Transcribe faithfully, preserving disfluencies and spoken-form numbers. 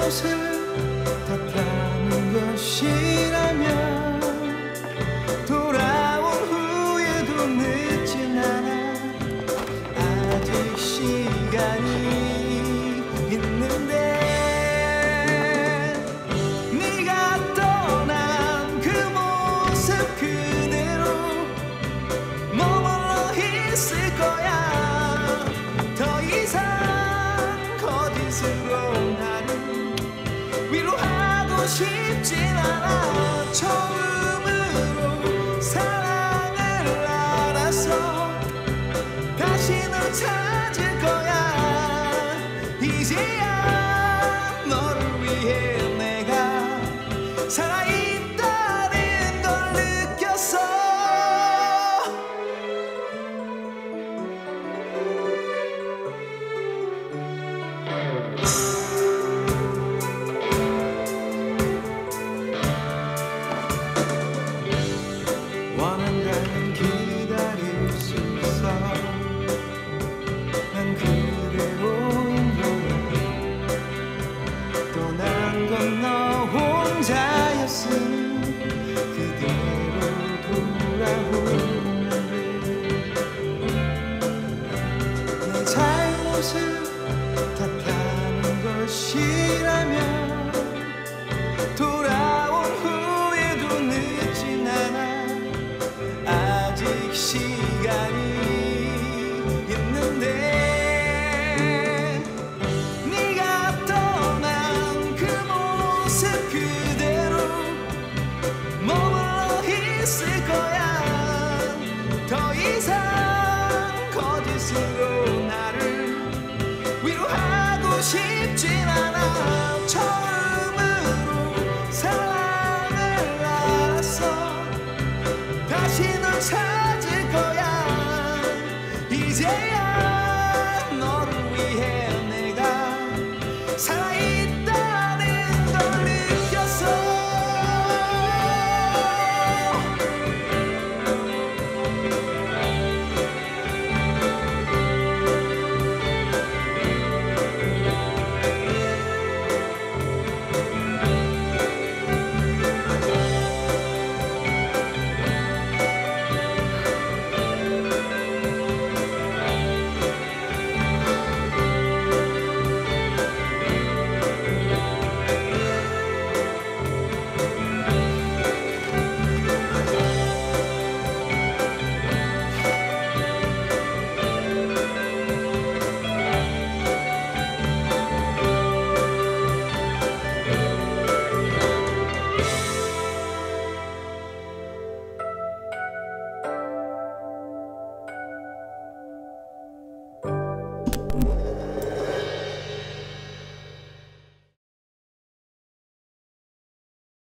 잘못을 탓하는 것이라면 돌아온 후에도 늦진 않아. 아직 시간이 있는데 네가 떠난 그 모습 그대로 머물러 있을 거야. 더 이상 거짓으로 나를 위로하고 싶진 않아. 처음으로 사랑을 알아서 다시 널 찾을 거야. 이제야 너를 위해 내가 살아있다는 걸 느꼈어. 원한다면 기다릴 수 있어. 난 그대로인 거야. 떠난 건 너 혼자였으니 그대로 돌아오면 돼. 내 잘못을 탓하는 것이라면 돌아온 후에도 늦진 않아. 아직 시간이 있는데 네가 떠난 그 모습 그대로 머물러 있을 거야. 더 이상 거짓으로 나를 위로하고 싶진 않아. 처음으로 사랑을 알았어. 다시 널 찾을 거야. 이제야 너를 위해 내가 살아있